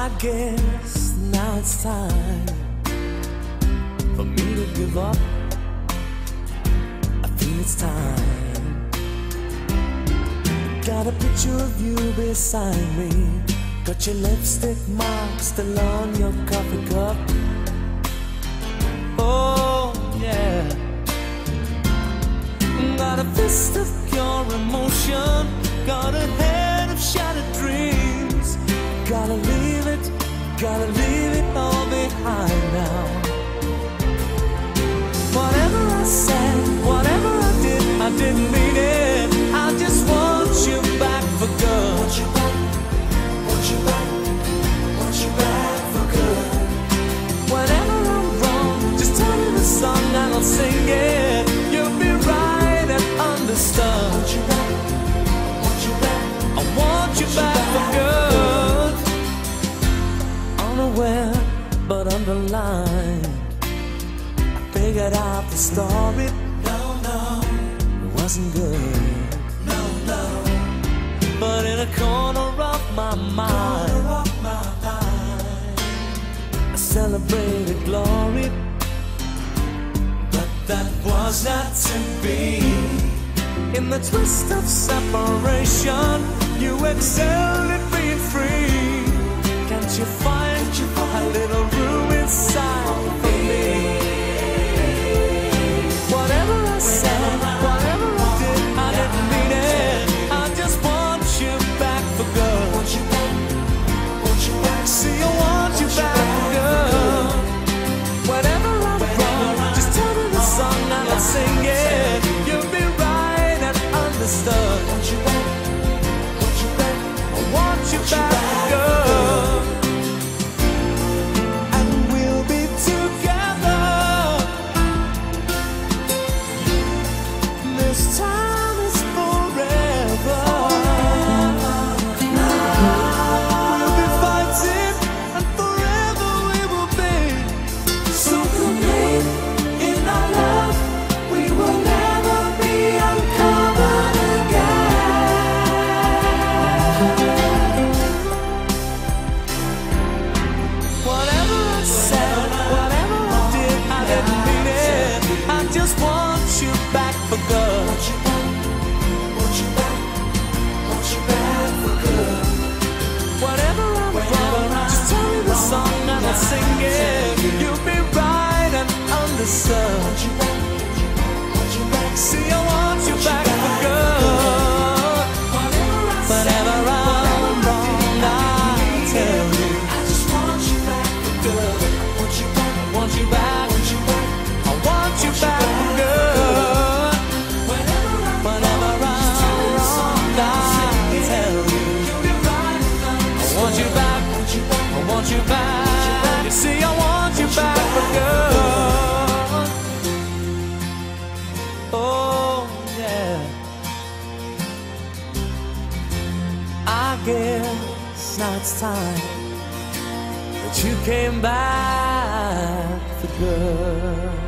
I guess now it's time for me to give up. I feel it's time. Got a picture of you beside me. Got your lipstick mark still on your coffee cup. Oh yeah. Got a fist of pure emotion. Got a head of shattered dreams. Gotta leave it all behind now. Whatever I said, whatever I didn't mean it. I just want you back for good. Want you back, want you back, want you back for good. Whenever I'm wrong, just tell me the song and I'll sing it. You'll be right and understood. Want you back, want you back, I want you back for good. Unaware but underlined, I figured out the story. No, it wasn't good. No, but in a corner of my mind, I celebrated glory. But that was not to be. In the twist of separation, you excelled at being free. Can't you find a little room inside for me? Whatever I said, whatever I didn't mean it. I just want you back for good. Want you back, want you back. See, I want you back for good. Whenever I'm wrong, just tell me the song and I'll sing it. You'll be right and understood. Want you back, want you back. I want you back for good. Sing it, you'll be right and understood. Want you back, want you back. See, I want you back for good. Whenever I'm wrong, I tell you, I just want you back for good. Want you back, want you back, want you back. I want you back for good. Whenever I'm wrong, I tell you, you'll be right and understood. I want you back, I want you back. You see, I want you back for good. Oh, yeah. I guess now it's time that you came back for good.